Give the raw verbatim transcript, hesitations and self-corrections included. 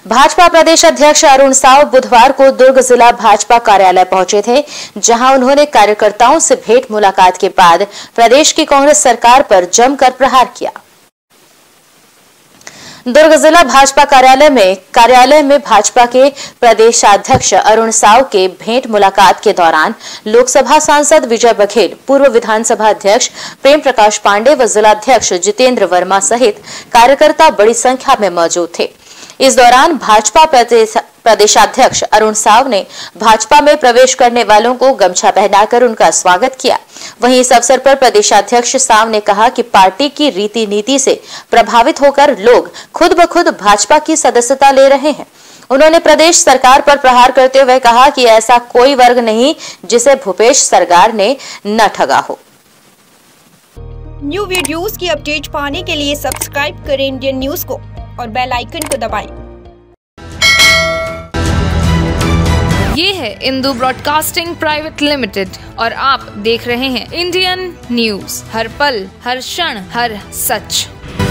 भाजपा प्रदेश अध्यक्ष अरुण साव बुधवार को दुर्ग जिला भाजपा कार्यालय पहुंचे थे, जहां उन्होंने कार्यकर्ताओं से भेंट मुलाकात के बाद प्रदेश की कांग्रेस सरकार पर जमकर प्रहार किया। दुर्ग जिला भाजपा कार्यालय में कार्यालय में भाजपा के प्रदेशाध्यक्ष अरुण साव के भेंट मुलाकात के दौरान लोकसभा सांसद विजय बघेल, पूर्व विधानसभा अध्यक्ष प्रेम प्रकाश पांडे व जिलाध्यक्ष जितेंद्र वर्मा सहित कार्यकर्ता बड़ी संख्या में मौजूद थे। इस दौरान भाजपा प्रदेश प्रदेशाध्यक्ष अरुण साव ने भाजपा में प्रवेश करने वालों को गमछा पहनाकर उनका स्वागत किया। वहीं इस अवसर पर प्रदेशाध्यक्ष साव ने कहा कि पार्टी की रीति नीति से प्रभावित होकर लोग खुद ब खुद भाजपा की सदस्यता ले रहे हैं। उन्होंने प्रदेश सरकार पर प्रहार करते हुए कहा कि ऐसा कोई वर्ग नहीं जिसे भूपेश सरकार ने न ठगा हो। न्यू वीडियोस की अपडेट पाने के लिए सब्सक्राइब करें इंडियन न्यूज को और बेल आइकन को दबाएं। ये है इंदू ब्रॉडकास्टिंग प्राइवेट लिमिटेड और आप देख रहे हैं इंडियन न्यूज, हर पल, हर क्षण, हर सच।